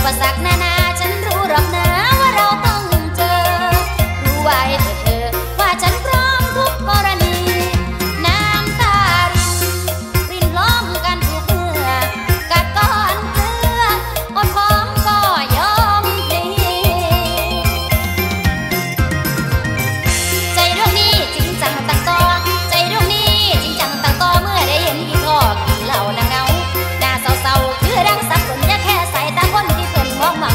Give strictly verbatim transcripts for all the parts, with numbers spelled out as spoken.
ปสรรคนานาฉันรู้หรอกนะว่าเราต้องเจอรู้ไว้เถิดเธอว่าฉันพร้อมทุกกรณีน้ำตารินรินล้อมกันทุกเมื่อกัดก้อนเกลืออดพร้อมก็ยอมพลีใจดวงนี้จริงจังตั้งต่อใจดวงนี้จริงจังตั้งต่อเมื่อได้เห็นพี่ทอกินเหล้าหน้าเงาหน้าเศร้าๆคือดังสับสนอย่าแค่ใส่ตาคนที่เพิ่นมองหวัง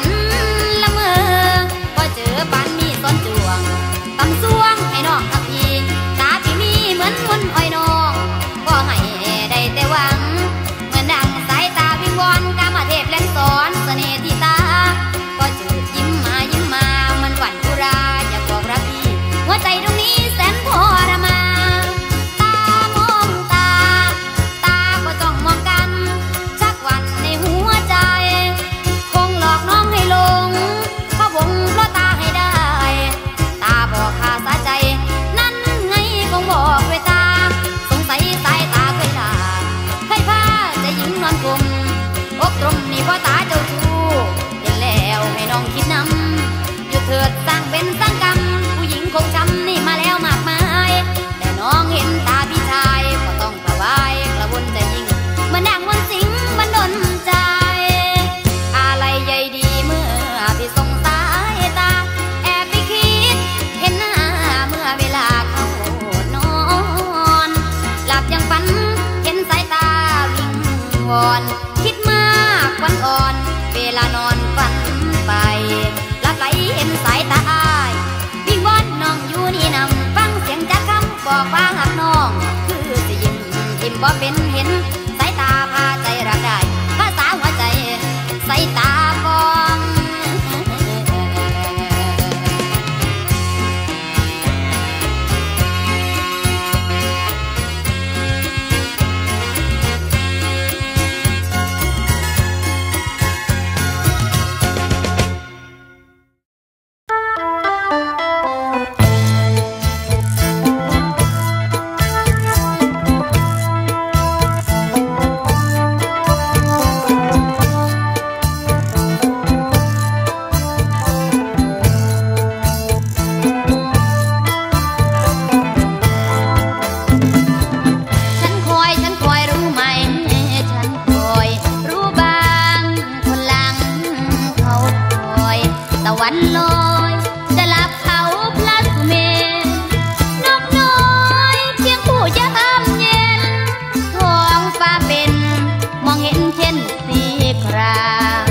ละเมอพอเจอปานมีซ้อนจวงตำซวงให้น้องกับพี่ตาพี่มีเหมือนคนอ้อยน้องก็ให้ได้แต่หวังเหมือนดังสายตาวิงวอนกามาเทพเล่นสอนเสน่ห์ที่ตาก็จืดยิ้มมายิ้มมามันหวั่นกุราอยากบอกรักพี่หัวใจตรงนี้แสนทรมานตามองตาตาก็จ้องมองกันชักวันในหัวใจคงหลอกน้องให้หลงเพราะวงเพราะตาให้ได้ตาบอกข้าสาใจนั่นไงคงบอกด้วยตาสงสัยสายตาเคยด่าเคยพาจะหญิงนอนกลมอกตรงนี่เพราะตาเจ้าชู้เห็นแล้วให้น้องคิดนำหยุดเถิดสร้างเป็นสร้างกรรมผู้หญิงคงช้ำนี่มาแล้วมากมายแต่น้องเห็นตาพี่ชายก็ต้องกระวายกระวนใจยิ่งเหมือนนางมนต์สิงมันดนใจอะไรใหญ่ดีเมื่อพี่ส่งสายตาแอบไปคิดเห็นหน้าเมื่อเวลาเข้านอนหลับยังฝันเห็นสายตาวิงวอนคิดมากวันอ่อนเวลานอนฝันไปหลับไหลเห็นสายตาอายวิงวอนน้องอยู่นี่นำฟังเสียงจากคำบอกว่าหักน้องคือสิยิ้มยิ้มบ่เป็นเห็นสายตาพาใจรักได้ภาษาหัวใจสายตาฟองวันลอยจะหลับเขาพลัดสุเมนนกน้อยเพียงผู้ยามเย็นท้องฟ้าเป็นมองเห็นเช่นสีคราม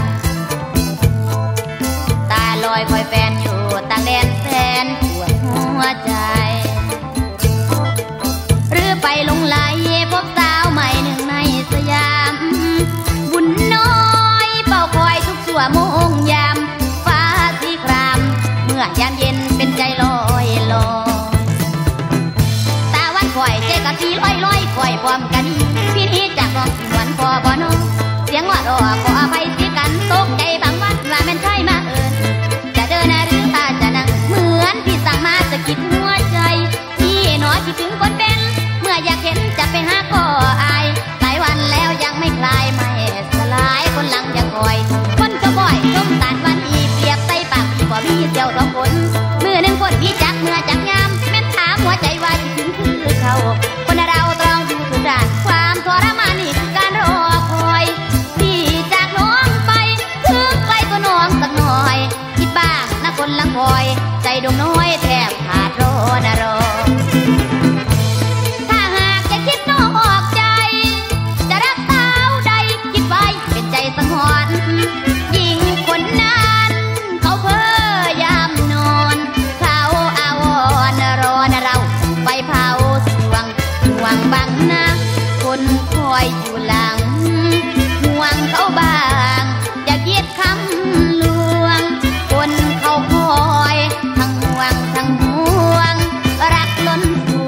ตาลอยคอยแฟนอยู่ต่างแดนแสนปวดหัวใจหรือไปลงไหลพบสาวใหม่หนึ่งในสยามบุญน้อยเป่าคอยทุกชั่วโมงยามเมื่อยามเย็นเป็นใจลอยลอยตาวันคอยใจกับพี่ลอยลอยคอยพร้อมกันพี่นี้จากน้องสิวันพอบ่น้องเสียงว่ารอขออภัยสิกันตกใจบางวันว่าแม่นใช่มาเอิญจะเดินหรือพาจะนั่งเหมือนพี่สั่งมาสะกิดหัวใจพี่น้อยคิดถึงคนเป็นเมื่ออยากเห็นจะไปหาก็อายหลายวันแล้วยังไม่คลายไม่สลายคนหลังจะคอยคนก็บ่อยต้มตาลวันอีเปรียบใส่ปากบ่มีเจ้าสองคนมือหนึ่งคนพี่จักเมื่อจักยามแม่นถามหัวใจว่าคิดถึงคือเขาคนเราต้องอยู่ทุกด้านความทรมานนี่คือการรอคอยพี่จากน้องไปถึงไกลก็น้องสักหน่อยคิดบ้างนะคนลังคอยใจดวงน้อยแทบขาดรอนะรอถ้าหากจะคิดนอกใจจะรักสาวใดคิดไว้เป็นใจสังหรณ์ยิ่งคนนั้นเขาเพ้อยามนอนเขาอาวรรอนะเราไปเผาสวงห่วงบังนะคนคอยอยู่หลังห่วงเขาบ้างอย่าคิดคำลวงคนเขาคอยทั้งห่วงทั้งห่วงรักล้นส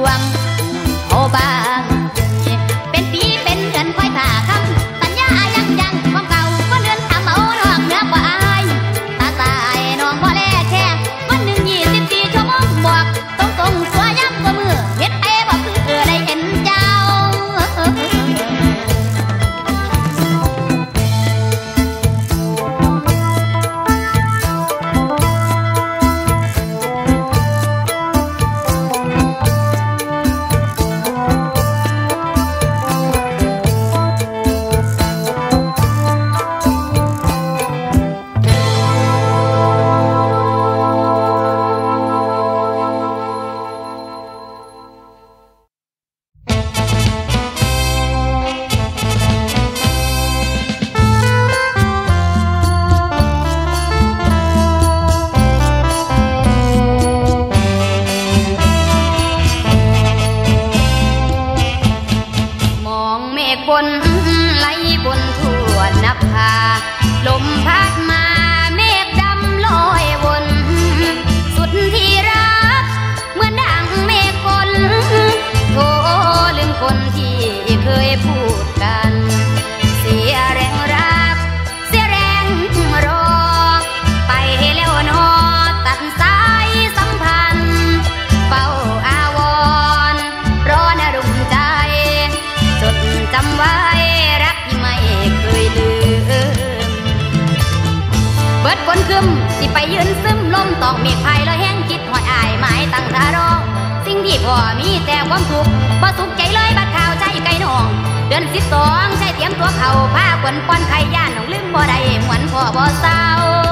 ฝนคึมสิไปยืนซึมลมต้องเมฆไผ่แล้วแห้งคิดหอดอายหมายตั้งท่ารอสิ่งที่พ่อมีแต่ความทุกข์บ่สุขใจเลยบัดข่าวใจไก่น้องเดือนสิบสองใช้เตรียมตัวเขาผ้าขวนป้อนไข่ย่านน้องลืมบ่ได้เหมือนพ่อบ่เศร้า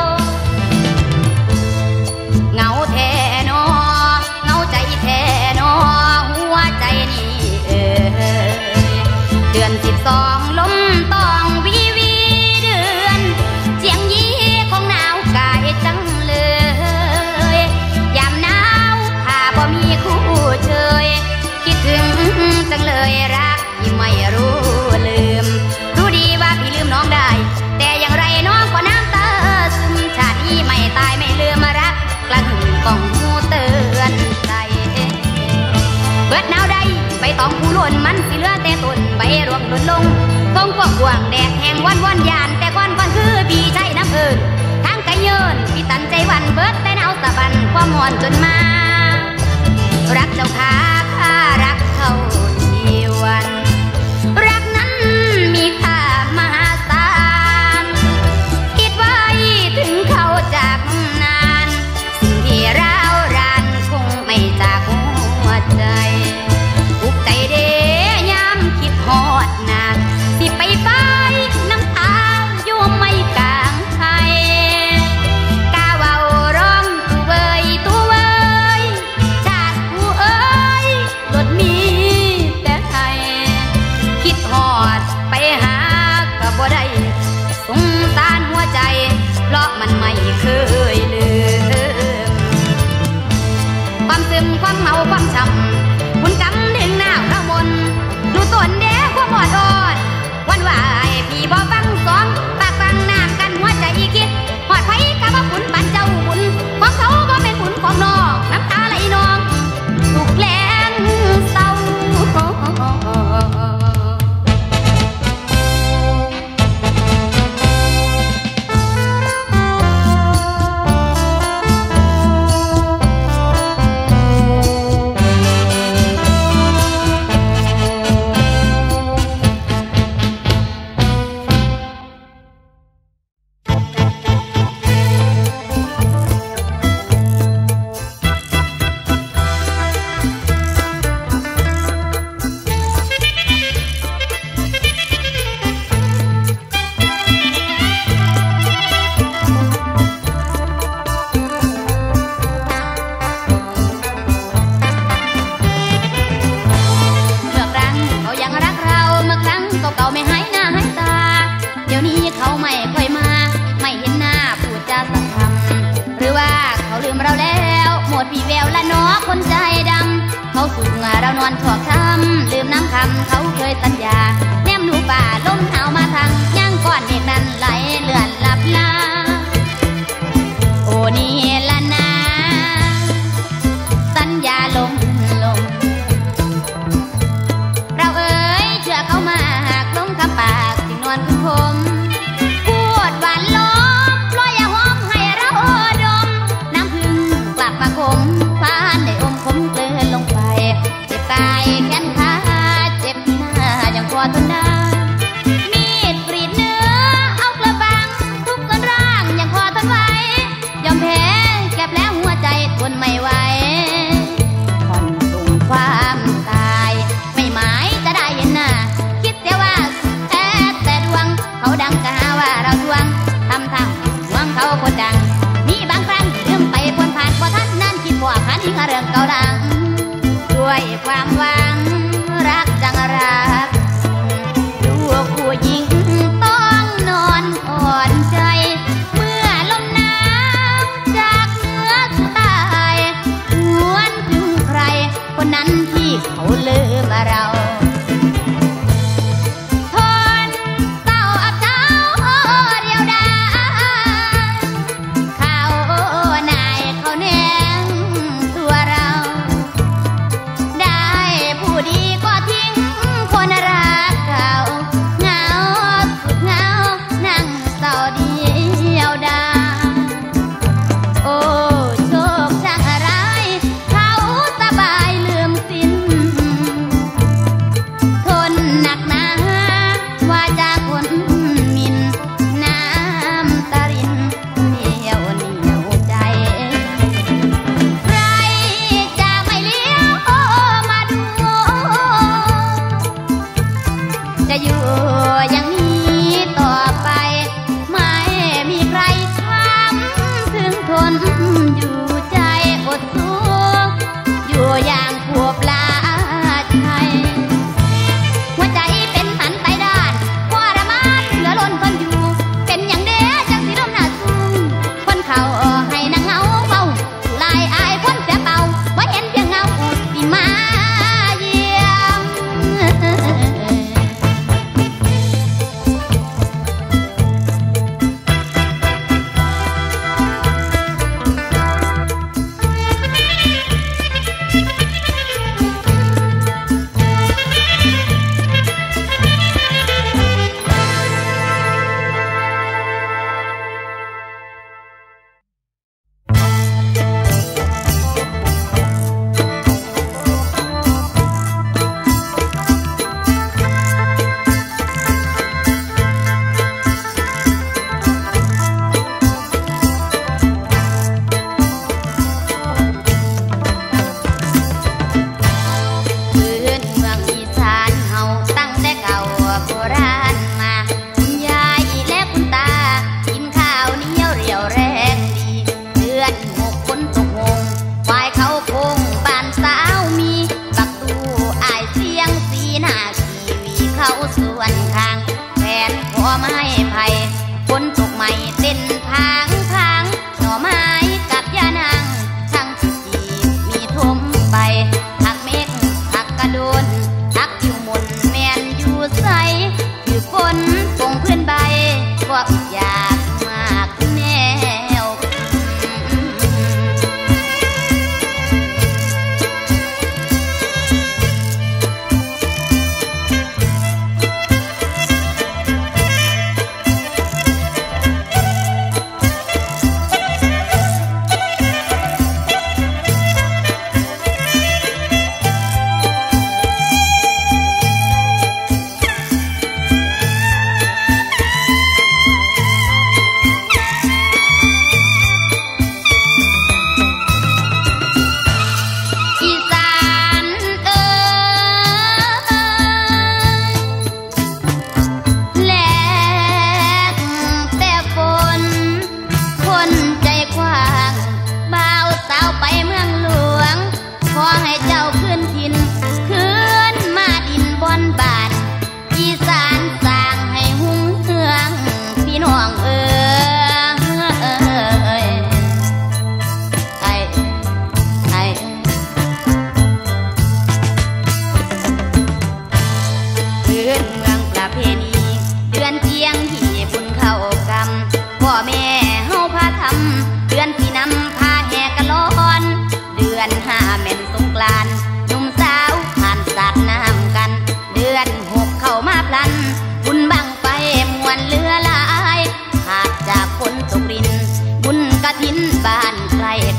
เงาแท้นอเงาใจแท้นอหัวใจนี่เอ่ยเดือนสิบสองลมต้องวีวีเดือนเจียงยีของหนาวกายจังเลยยามหนาวถ้าบ่มีคู่เชยคิดถึงจังเลยรักที่ไม่รู้ลืมรู้ดีว่าพี่ลืมน้องได้แต่อย่างไรน้องก็น้ำตาซึมชาตินี้ไม่ตายไม่ลืมรักกระหึ่มกล่องหูเตือนใจเบิดหนาวใดไปต้องผู้ล้วนมันสิเหลือแต่ต้นใบรวงหล่นลงคงพวกห่วงแดดแห้งวันวันยานแต่ก้อนก้อนคือพี่ใช้น้ำเอิญทางไกลเยินพี่ตันใจวันเบิดแต่หนาวสะบันความหอนจนมารักเจ้าขาข้ารักเขาชีวันรักนั้นมีค่ามหาศาลคิดไว้ถึงเขาจากนานสิ่งที่ร้าวรานคงไม่จากหัวใจอุกใจเดยามคิดฮอดนานสิไปไปน้ำตาอยู่ไม่กลางไทยกาเว้าร้องตัวเว้ยตัวเว้ยชาติผู้เอ้ยลดมีแต่ไทยคิดฮอดไปหาก็บ่ได้สงสารหัวใจเพราะมันไม่เคยลืมความซึมความเมาความช้ำบุญกรรมดึงหน้าเข้ามนดูต้นเด้ความหอดอ่อนวันวายพี่บ่ฟังสองปากฟังน้ำกันหัวใจคิดหอดไผกะว่าบุญปันเจ้าบุญของเขาบ่เป็นบุญของน้องน้ำตาไหลนองถูกแลงเศร้าเรานอนชอกช้ำลืมน้ำคำเขาเคยสัญญาแนมดูป่าลมหนาวมาทางย่างก้อนเมฆนั้นไหลเลื่อนลับลาโอ้นี่ละนาสัญญาลมลมเราเอ๋ยเชื่อเขามาหากลงคำปากสิ่งนวลคุณผมพูดหวานล้อมปล่อยอย่าหอมให้เราดมน้ำพึ่งกลับมาคมพานได้อมคมเกลือลงไปกายแขนขาเจ็บหน้ายังพอทนได้มีดกรีดเนื้อเอากระบังทุกส่วนร่างยังพอทนไหวยอมแพ้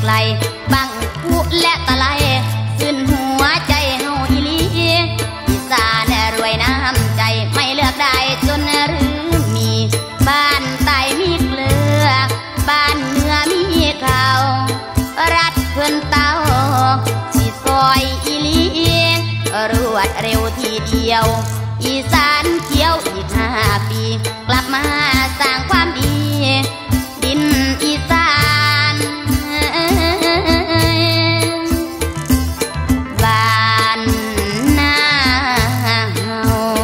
ลบังผู้และตะไลขึ้นหัวใจเฮาอีลีอีสานรวยน้ำใจไม่เลือกได้จนหรือมีบ้านใต้มีเกลือบ้านเหนือมีข้าวรัดเพื่อนเต้าชีซอยอีลีรวดเร็วทีเดียวอีสานเที่ยวอีกห้าปีกลับมาสร้างความดีดินอีสานบ้านนาเฮา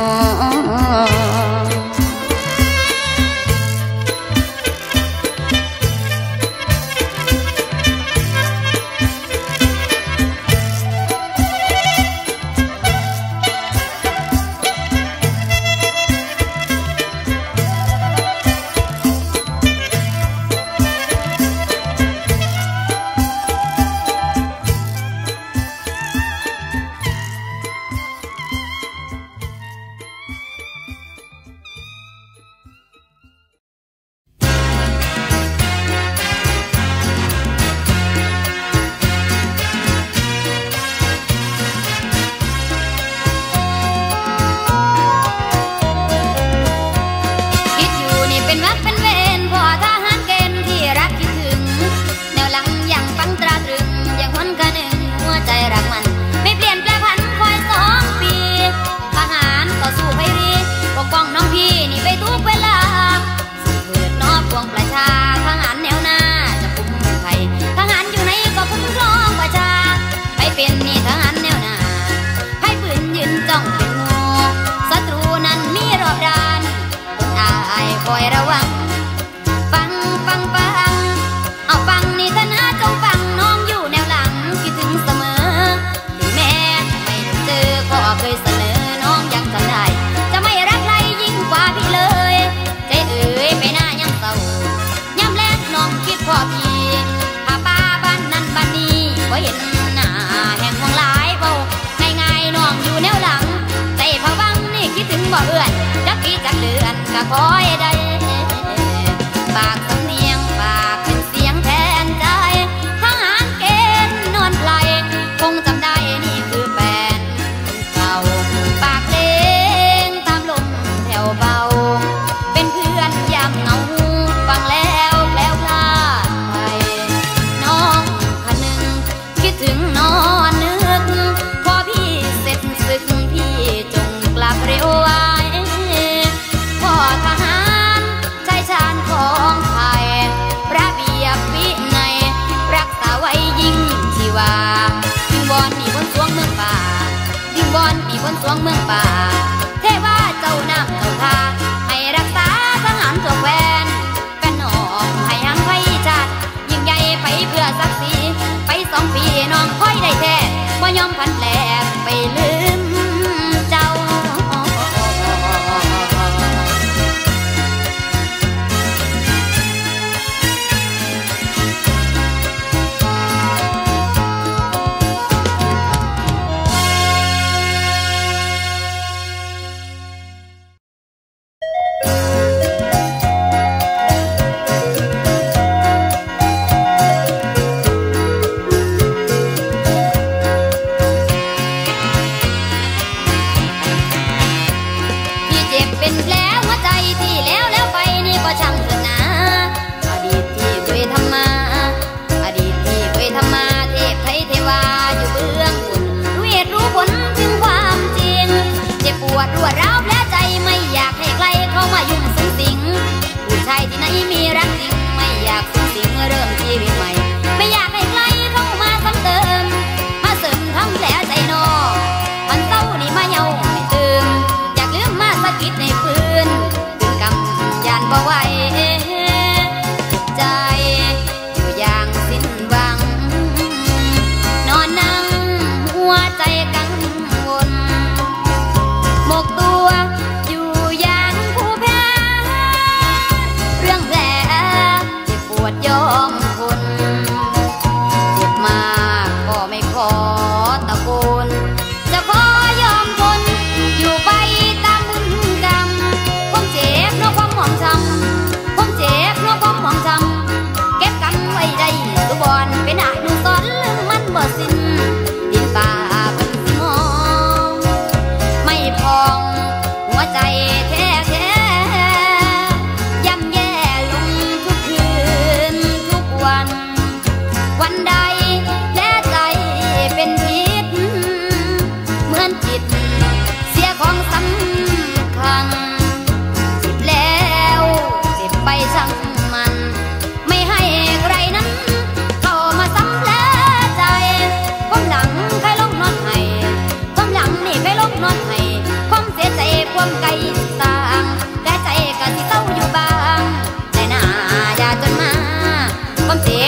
คอยระวังฟังฟังฟังเอาฟังนี่ท่านนะจงฟังน้องอยู่แนวหลังคิดถึงเสมอถึงแม้ไม่เจอก็เคยเสนอน้องยังจำได้จะไม่รักใครยิ่งกว่าพี่เลยใจเอ๋ยไปหน้ายังเศร้าย้ำแลกน้องคิดพอพี่พาป้าบ้านนั้นบ้านนี้ก็เห็นหน้าแห่งมองหลายเบาง่ายๆน้องอยู่แนวหลังใจพะวังนี่คิดถึงบ่เอื่อนจักปีจักเดือนก็คอยได้ปากสำเนียงปากเป็นเสียงแทนใจทหารเกณฑ์นอนไพลคงจำได้นี่คือแฟนเก่าปากเลงตามลมแถวเบาเป็นเพื่อนยามเหงาฟังแล้วแคล้วคลาดไปน้องคนหนึ่งคิดถึงนอนนึกพอพี่เสร็จศึกพี่จงกลับเร็วไว้พ่อทหารชายชาญของไทยระเบียบวินัยรักษาไว้ยิ่งชีวายิ่งบอนมีบนสวงเมืองป่ายิ่งบอนมีบนสวงเมืองป่าเทว่าเจ้าน้ำเจ้าทาให้รักษาทหารตัวแควนแฟนน้องให้หังไฟจัดยิ่งใหญ่ไปเพื่อศักดิ์ศรีไปสองปีน้องค่อยได้แท้ว่ายอมพันแหลกไปลืมเจ้า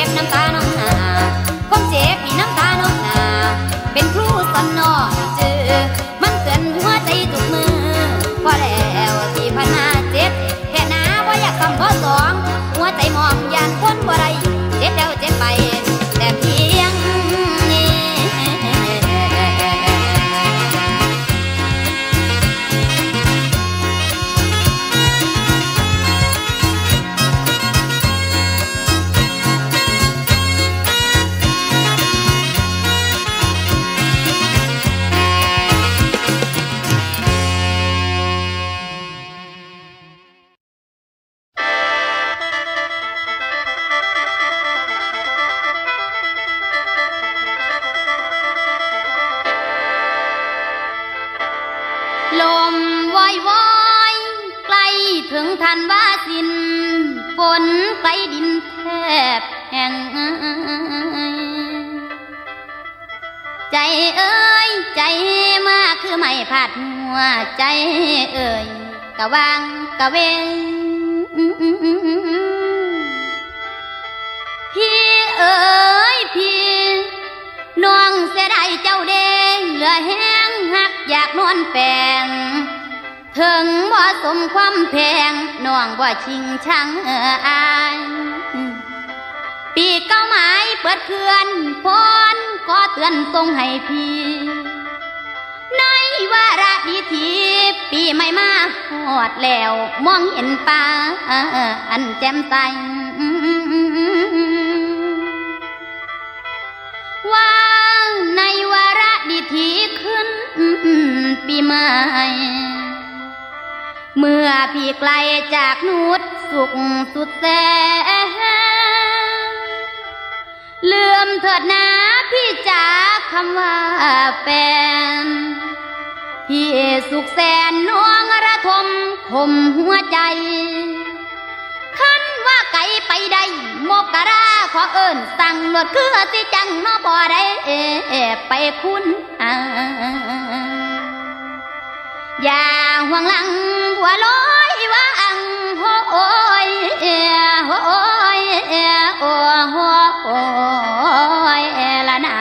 บน้ำตาน้องนาความเจ็บที่น้ำตาน้องนาเป็นครูสอนน้องเจอมันเตือนหัวใจทุกมือพอแล้วที่ผ่านมาเจ็บแค่หนาว่าอยากซ้ำข้อสองหัวใจมองยานคนบ่ไรเจ็บแล้วเจ็บไปแต่เพียงนี้ลมวอยวอยใกล้ถึงทันว่าสิ้นฝนไกลดินแทบแห้งใจเอ้ยใจมาคือไม่ผาดหัวใจเอ้ยกะวางกะเวงพี่เอ้ยพี่น้องเสียดายเจ้าเด้เหลือแห้งหักอยากนอนแปลงถึงบ่สมความแพงน้องบ่ชิงชังเอออายปีเก้าไม้เปิดเพื่อนพรก็เตือนทรงให้พี่ในวาระดีทีปีใหม่มาหอดแล้วมองเห็นป่าอันแจ่มใสว่าในวาระดีทีขึ้นปีใหม่เมื่อพี่ไกลจากนุชสุขสุดแสนลืมเถิดนะพี่จ๋าคำว่าแฟนพี่สุขแสนน้องระทมคมหัวใจคันว่าไกลไปได้มกราขอเอิญสั่งรถคือสิจังนอบ่ได้ไปคุณอย่าห่วงหลังหัวลอยว่าอังโหยโหยโอ้โหโอยละนะ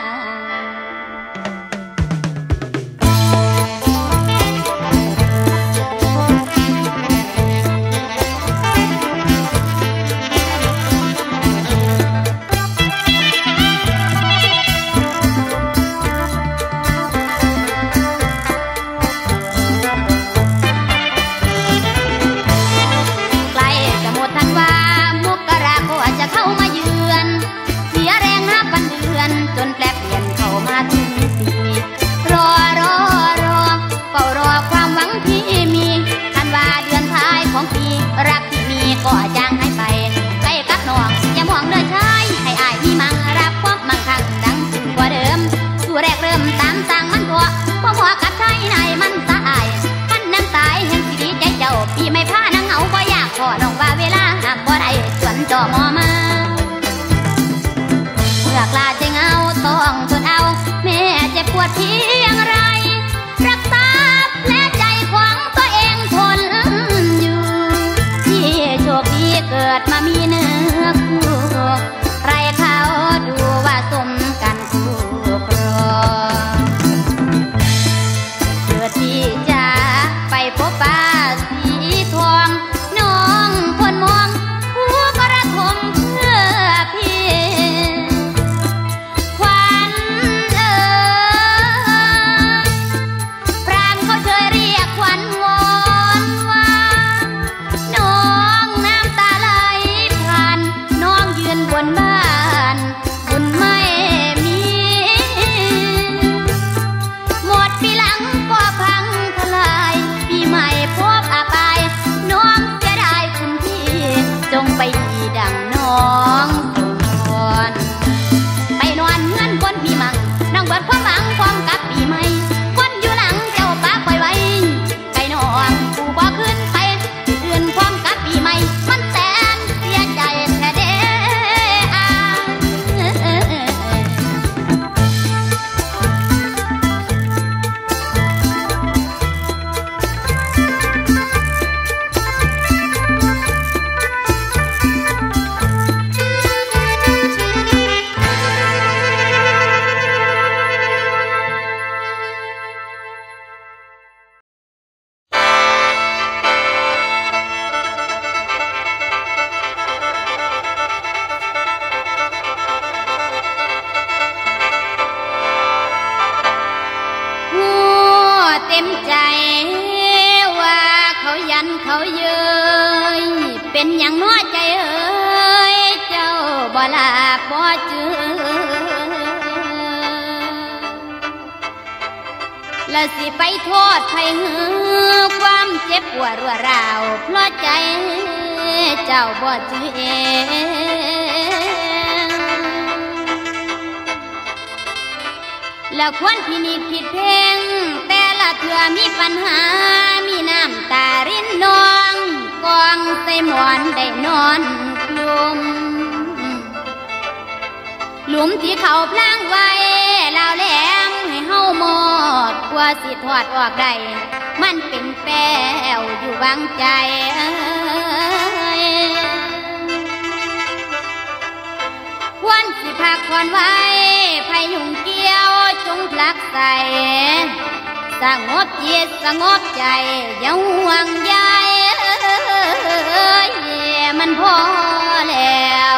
เข้ามาเยือนเสียแรงนับวันเดือนจนแปลเปลี่ยนเข้ามาถึงปีรอรอรอเฝ้ารอความหวังที่มีทันว่าเดือนท้ายของปีรักที่มีก็จางหายไปใกล้กับน้องอย่ามองเดินชายให้อายมีมั่งรับความมั่งคั่งดังขึ้นกว่าเดิมสู่แรกเริ่มตามสั่งมันพอพอหัวกับชายนายมันสะอายท่านน้ำตายแห่งสิดีใจเจ้าปีไม่พานังเหงาก็อยากขอน้องว่าเวลาหากบ่ได้สวนจอมอมาเมื่อกลาจะเงาต้องทนเอาแม่เจ็บปวดเพียงไรรักษาแผลใจของตัวเองทนอยู่ที่โชคดีเกิดมามีเนื้อคู่ใครเขาดูว่าสมกันคู่ครองเกิดที่จะไปพบป้าสีทองน้องคนมองหัวกระทมเพื่อพี่ควันเอ๋ยพรางเขาเชยเรียกควันวอนว่าน้องน้ำตาไหลผ่านน้องยืนบนบ้านบุญไม่มีหมดปีหลังก็พังทลายปีใหม่พบอาบายน้องจะได้คุณพี่จงไปดังน้องสุนทรไปนอนเงื่อนบนพี่มังนั่งเบิดความหวังความกับปีใหม่คนอยู่หลังเจ้าป้าปล่อยไว้ไก่น้องผู้บ่ขึ้นไปอื่นความกับปีใหม่มันแสนเสียใจแท้เด้อายเขาเย้ยเป็นอย่างน้อยใจเอ้ยเจ้าบ่ลาบ่เจือแล้วสิไปโทษใครหือความเจ็บปวดรัวราวเพราะใจเจ้าบ่จือเองแล้วควรพินิจผิดเพลงแต่ละเถื่อมีปัญหามีน้ำตารินนองกองใส่หมอนได้นอนกลุ่มหลุมที่เขาพลางไว้ลาวแหลมให้เฮาหมดกว่าสิถอดออกได้มันเป็นแป้วอยู่วางใจควรสิพักผ่อนไว้ไผยุ่งเกี่ยวจงพลักใส่สงบจิตสงบใจอย่าห่วงใยมันพอแล้ว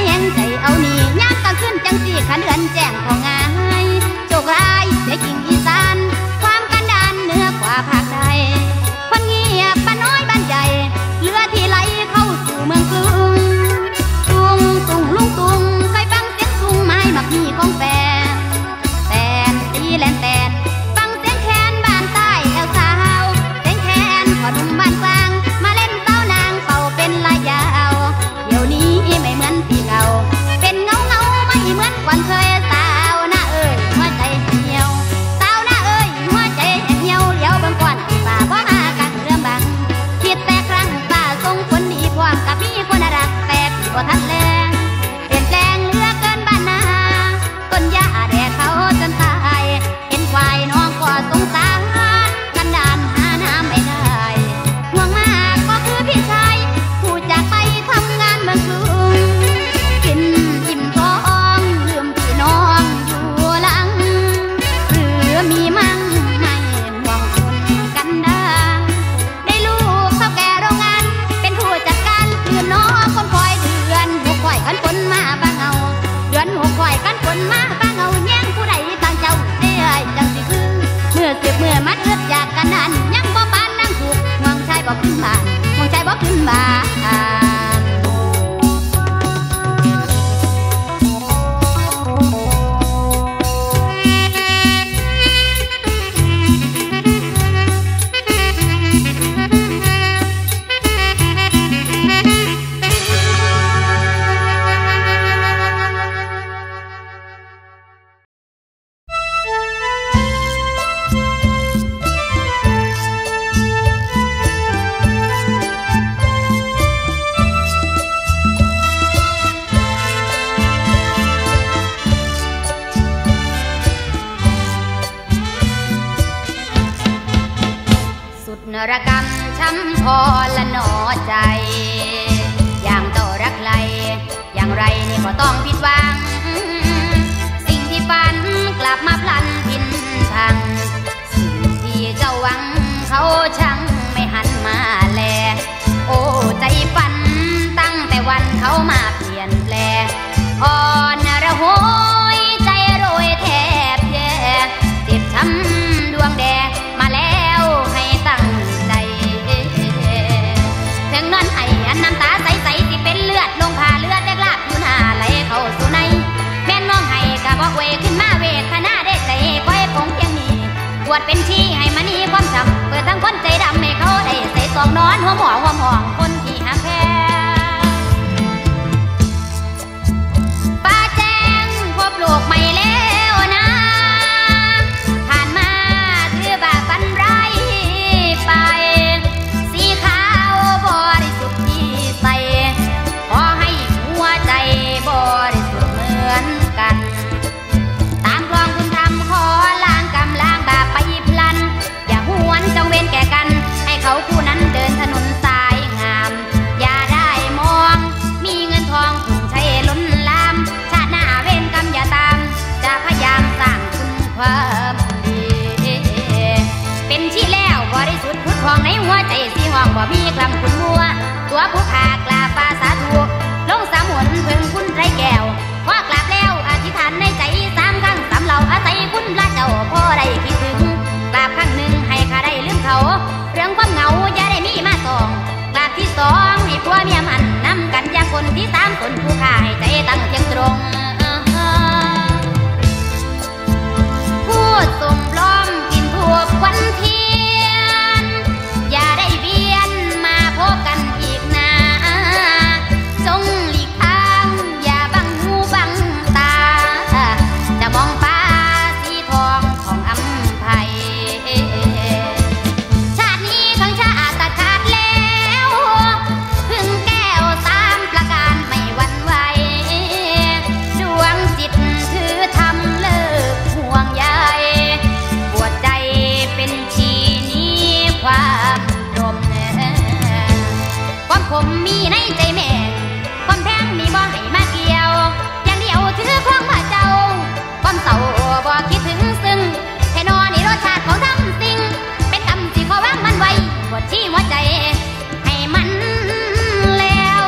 ขันเดือนแจ้งของงายโชคร้ายเสียจริงอีสาบานนรกรรมช้ำพอละหนอใจอย่างต่อรักใครอย่างไรนี่ก็ต้องผิดหวังสิ่งที่ฝันกลับมาพลันพินพังสิ่งที่เจ้าหวังเขาช่างไม่หันมาแลโอ้ใจฝันตั้งแต่วันเขามาเปลี่ยนแปลงอ่อนระหยใจโรยแทบแย่เจ็บช้ำดวงแดงมาแล้วให้ตั้งถึงนั้นไอ้อันน้ำตาใสๆที่เป็นเลือดลงผ่าเลือดแตกลาบอยู่หน้าไหลเข้าสู่ในแม่นน้องให้กะบอกเวขึ้นมาเวทนาได้ใจก้อยคงเพียงนี้ปวดเป็นชี้ให้มันนี่ความจำเปิดทั้งคนใจดำให้เขาได้ใส่ซองนอนหัวหมอหัวหมองคนที่หักแพ้ป้าแจ้งพบโลกใหม่แล้วนะผ่านมาถือบาปันไรไปสีขาวบริสุทธิ์ที่ใส่ขอให้หัวใจบริสุทธิ์เหมือนกันตามคลองคุณทำขอล้างกำล้างบาปไปพลันอย่าหวนจงเว้นแก่กันให้เขาคู่นั้นเดินถนนสายงามอย่าได้มองมีเงินทองคุณใช้ล้นลามชาติหน้าเว้นกรรมอย่าตามจะพยายามสร้างคุณความดีเป็นที่แล้วบริสุทธิ์พุทธทองในหัวใจสีห้องบ่มีคำคุณมัวตัวผู้ขากลาปาสาธุลงสามหนพึงคุณไรแก้วพอกลับแล้วอธิษฐานในใจสามครั้งสามเหล่าอาศัยคุณพระเจ้าพอได้คิดถึงกราบครั้งหนึ่งให้ข้าได้ลืมเขาเรื่องความเหงาอย่าได้มีมาสองกราบที่สองให้ผัวเมียมันนำกันอย่างคนที่สามคนผู้ขาให้ใจตั้งเที่ยงตรงพูดส่งปลอมกินถูกวันเทียนอย่าได้เวียนมาพบกันอีกนะจงหลีกทางอย่าบังหูบังตาจะมองฟ้าสีทองของอำไพชาตินี้ทั้งชาติตัดขาดแล้วพึ่งแก้วสามประการไม่หวั่นไหวดวงจิตถือทำเลิกห่วงใยปวดใจเป็นชีนี้ความดมความผมมีในใจแม่ความแพงมีบ่ให้มาเกี่ยวอย่างเดียวถือครองว่าเจ้าความเศร้าบ่คิดถึงซึ่งแค่นอนนี่รสชาติของทำสิ่งเป็นกรรมที่ขอวางมันไว้ปวดที่หัวใจให้มันแล้ว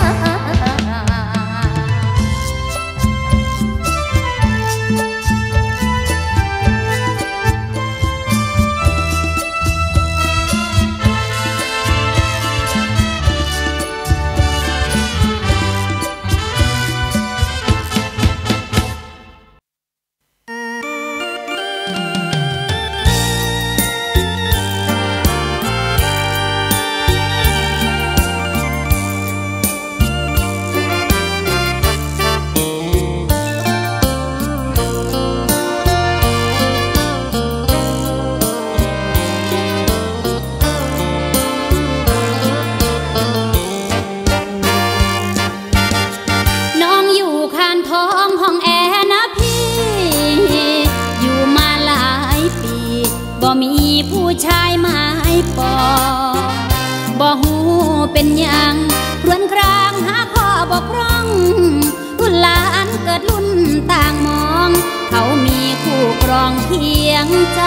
น้องอยู่คานท้องห้องแอร์นะพี่อยู่มาหลายปีบ่มีผู้ชายหมายปองบ่หูเป็นหยังรวนครางหาข้อบกพร่องรุ่นหลานเกิดรุ่นต่างมองเขามีคู่ครองเคียงใจ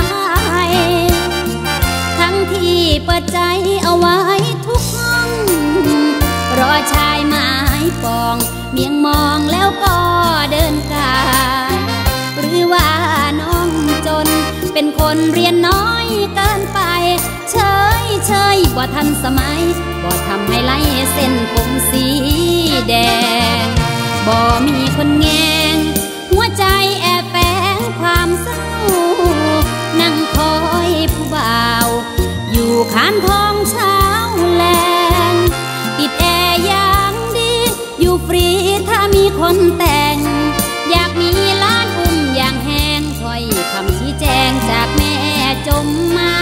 ทั้งที่เปิดใจเอาไว้ทุกห้องรอชายหมายปองเมียงมองแล้วก็เดินกายหรือว่าน้องจนเป็นคนเรียนน้อยเกินไปเฉยเฉยบ่ทันสมัยบ่ทำให้ไหลเส้นผมสีแดงบ่มีคนแงงหัวใจแอบแฝงความเศร้านั่งคอยผู้บ่าวอยู่ข้างท้องเช้าแลงติดแอร์อย่างดีอยู่ฟรีถ้ามีคนแต่งอยากมีล้านอุ้มอย่างแห้งถ้อยคำชี้แจงจากแม่จมมา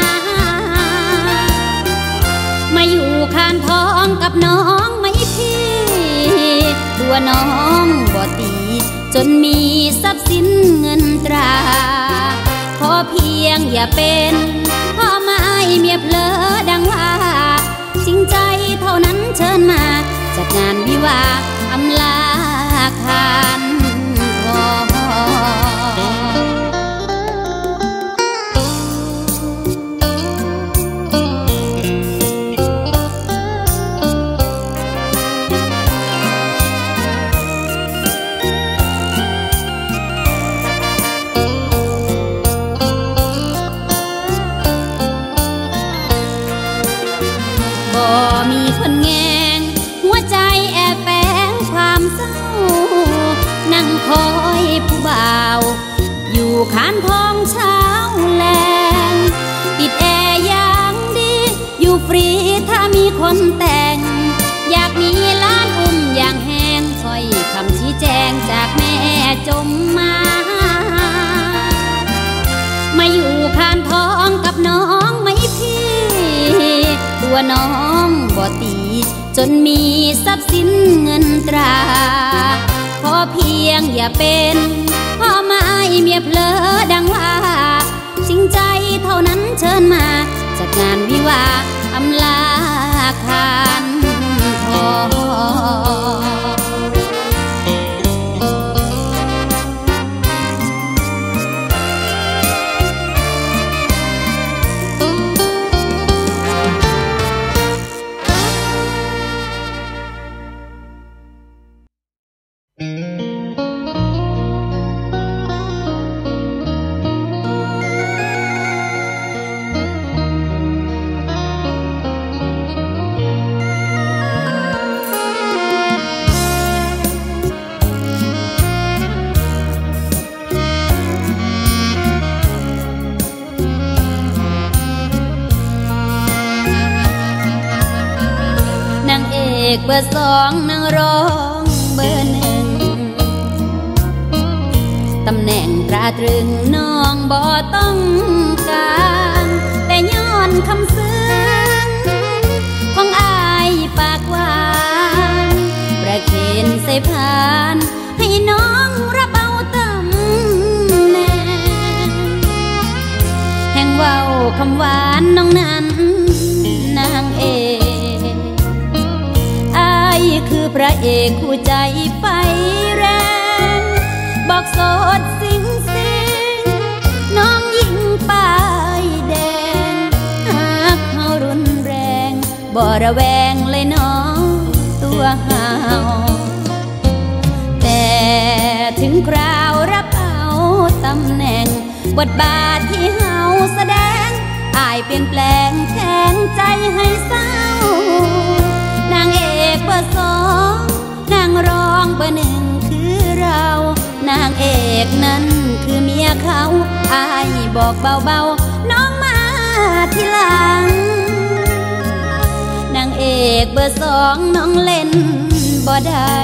มาอยู่ข้างท้องกับน้องไม่พี่ตัวน้องบ่ตีจนมีทรัพย์สินเงินตราขอเพียงอย่าเป็นพ่อไม้เมียเพลอดังว่าจริงใจเท่านั้นเชิญมาจัดงานวิวาห์อำลาคานทองมีคนแงงหัวใจแอบแฝงความเศร้านั่งคอยผู้บ่าวอยู่ข้างท้องเช้าแลงติดแอร์อย่างดีอยู่ฟรีถ้ามีคนแต่งอยากมีล้านอุ้มอย่างแห้งถ้อยคำชี้แจงจากแม่จมมามาอยู่ข้างท้องกับน้องไม่พี่ตัวน้องบ่ตีจนมีทรัพย์สินเงินตราขอเพียงอย่าเป็นพ่อไม้เมียเพลอดังว่าจริงใจเท่านั้นเชิญมาจัดงานวิวาห์อำลาคานทองเบอร์สองนางร้องเบอร์หนึ่งตำแหน่งตราตรึงน้องบ่ต้องการแต่ย้อนคำซึ้งของอายปากหวานประเคนใส่ผ่านให้น้องรับเอาตำแหน่งแห่งเว้าคำหวานน้องนั้นนางเอกคือพระเอกคู่ใจไฟแรงบอกโสดสิงสิงน้องยิ่งป้ายแดงหากเขารุนแรงบ่ระแวงเลยน้องตัวเฮาแต่ถึงคราวรับเอาตำแหน่งบทบาทที่เฮาแสดงอายเปลี่ยนแปลงแข็งใจให้เศร้านางเอกเบอร์สองนางรองเบอร์หนึ่งคือเรานางเอกนั้นคือเมียเขาอายบอกเบาๆน้องมาทีหลังนางเอกเบอร์สองน้องเล่นบ่ได้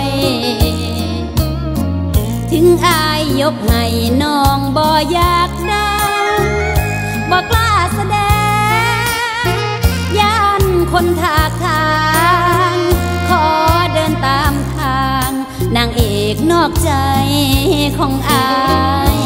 ถึงอายยกให้น้องบ่อยากได้บ่กล้าแสดงย่านคนถากทางขอเดินตามทางนางเอกนอกใจของอาย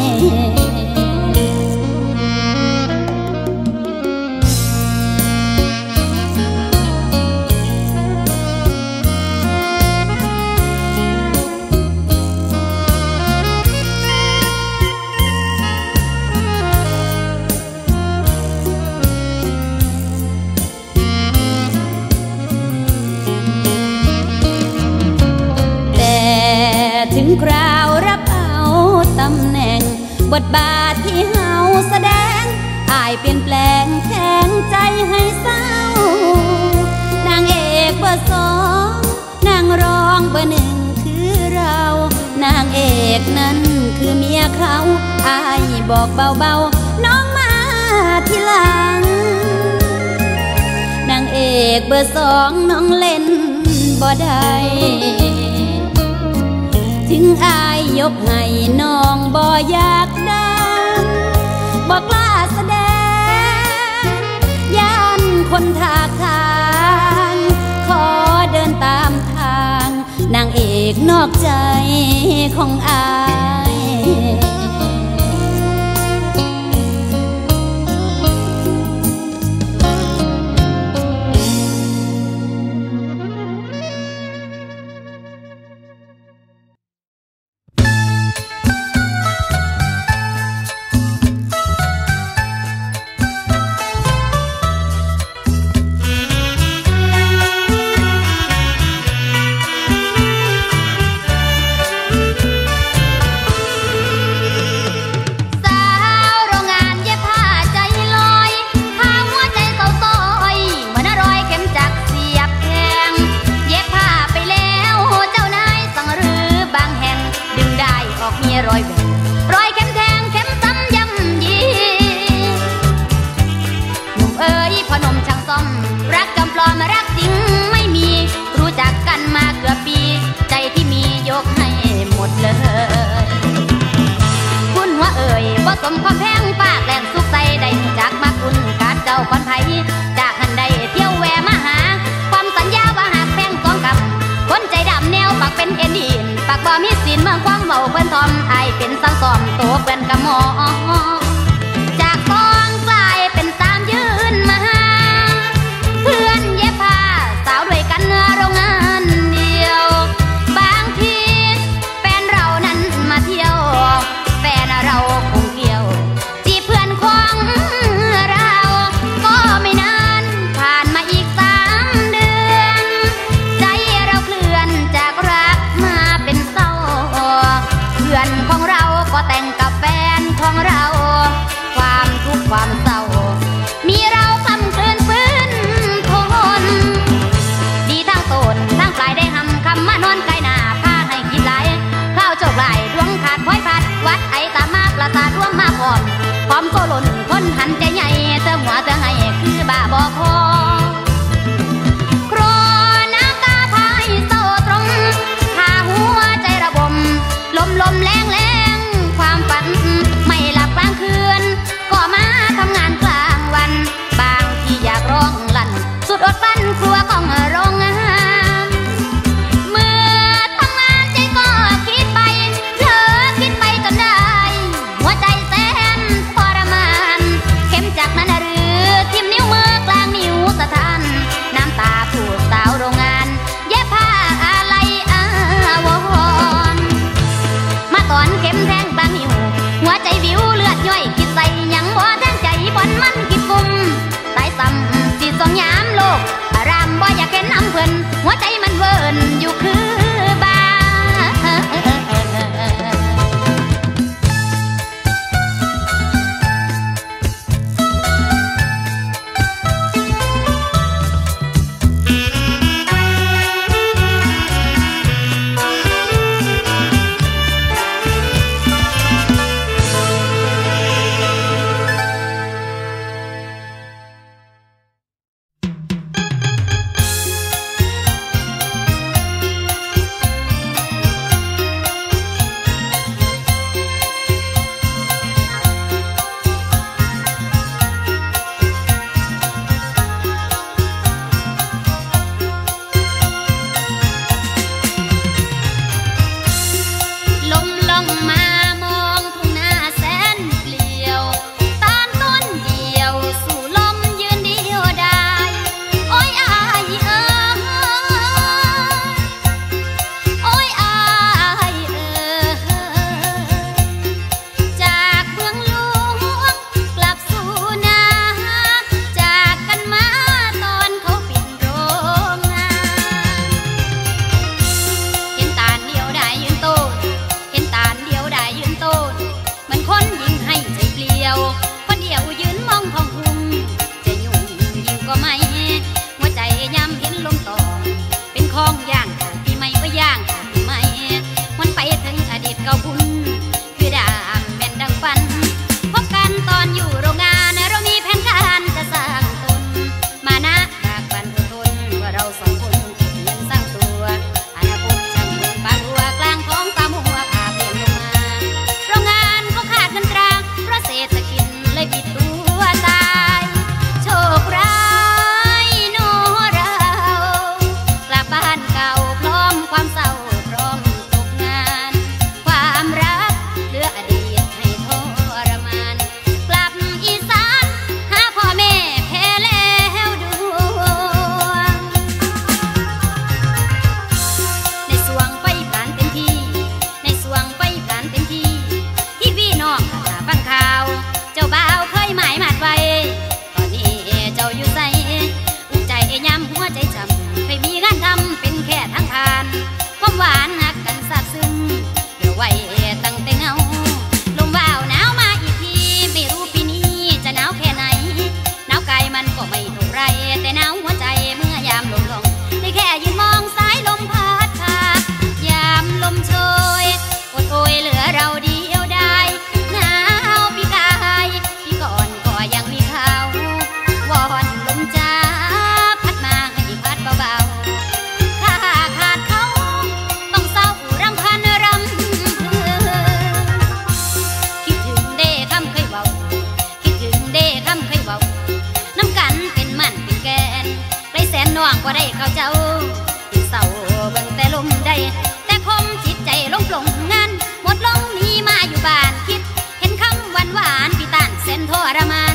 ถึงคราวรับเอาตำแหน่งบทบาทที่เฮาแสดงอายเปลี่ยนแปลงแข็งใจให้เศร้านางเอกว่าหนึ่งคือเรานางเอกนั้นคือเมียเขาอายบอกเบาๆน้องมาทีหลังนางเอกเบอร์สองน้องเล่นบ่ได้ถึงอายยกให้น้องบ่อยากดังบ่กล้าแสดงย่านคนทากทางขอเดินตามทางนางเอกนอกใจของอายรอยแหวนรอยเข็มแทงเข็มซ้ำย่ำยีหนุ่มเอ๋ยพ่อหนุ่มช่างซ่อมรักจำปลอมรักจริงไม่มีรู้จักกันมาเกือบปีใจที่มียกให้หมดเลยคุณหัวเอ๋ยบ่สมความแพงปากแหลงสุกใส่ได้จากมาคุณกาดเจ้าควันไผ่จากหันได้เที่ยวแวมาหาความสัญญาว่าหากแพงสองกับคนใจดำแนวปากเป็นเอ็นดีนปากบ่มีศีลเมืองควางเมาเพื่อนทอมไอเป็นสังสอมตัวเพื่อนกะหมอจากกองกลายเป็นสามยืนมาเพื่อนเย็บผ้าสาวด้วยกันโรงงานเดียวบางทีแฟนเรานั้นมาเที่ยวแฟนเราคงเกี่ยวจีเพื่อนของเราก็ไม่นานผ่านมาอีกสามเดือนใจเราเคลื่อนจากรักมาเป็นเศร้าเพื่อนของเราก็แต่งกับแฟนของเราที่เศร้าเบิ่งแต่ลมได้แต่คมจิตใจลงปลงงานหมดลงนี้มาอยู่บ้านคิดเห็นคำหวานหวานพี่ตานเส้นทรมาน